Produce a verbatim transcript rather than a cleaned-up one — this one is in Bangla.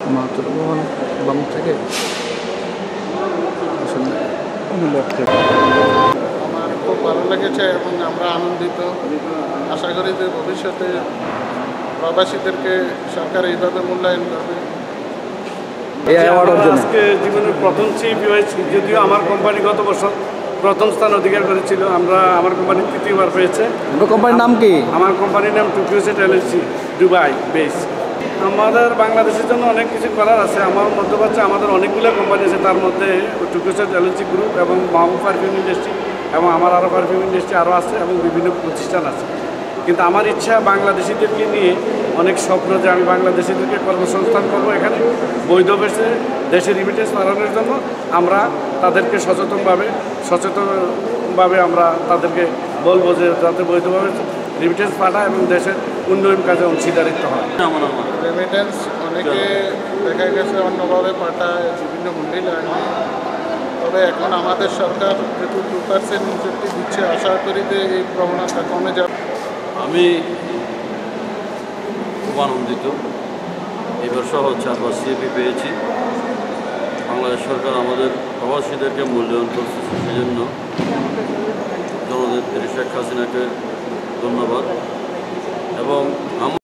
মাতুর ভবন বাম থেকে আমার খুব ভালো লেগেছে এবং আমরা আনন্দিত। আশা করি যে ভবিষ্যতে প্রবাসীদেরকে সরকার এইভাবে মূল্যায়ন করবে। আজকে জীবনের প্রথম চিফ হয়েছি, যদিও আমার কোম্পানি গত বছর প্রথম স্থান অধিকার করেছিল। আমরা আমার কোম্পানি তৃতীয়বার পেয়েছে। কোম্পানির নাম কি? আমার কোম্পানির নাম Tokyo set LLC, Dubai base. আমাদের বাংলাদেশের জন্য অনেক কিছু করার আছে। আমার মধ্যে হচ্ছে আমাদের অনেকগুলো কোম্পানি আছে, তার মধ্যে টোকিও সেট এলএলসি গ্রুপ এবং মাহবুব পারফিউম ইন্ডাস্ট্রি এবং আমার আরও পারফিউম ইন্ডাস্ট্রি আরও আছে এবং বিভিন্ন প্রতিষ্ঠান আছে। কিন্তু আমার ইচ্ছা বাংলাদেশিদেরকে নিয়ে অনেক স্বপ্ন যে আমি বাংলাদেশিদেরকে কর্মসংস্থান করবো এখানে বৈধ বেসে দেশের রিমিটেন্স বাড়ানোর জন্য। আমরা তাদেরকে সচেতনভাবে সচেতনভাবে আমরা তাদেরকে বলবো যে যাতে বৈধভাবে রিমিটেন্স পাঠায় এবং দেশের উন্নয়ন কাজে অংশীদারিত্ব হয়। রেমিটেন্স অনেকে দেখা গেছে অন্যভাবে পাঠায়, বিভিন্ন মূল্যে লাগে। তবে এখন আমাদের সরকার যেহেতু টু পার্সেন্ট নিযুক্তি দিচ্ছে, আশা করি যে এই প্রবণতা কমে যাবে। আমি খুব আনন্দিত। এবার সহ চারবার সিএপি পেয়েছি। বাংলাদেশ সরকার আমাদের প্রবাসীদেরকে মূল্যায়ন করছে, সেজন্য জননেত্রী শেখ হাসিনাকে ধন্যবাদ। এবং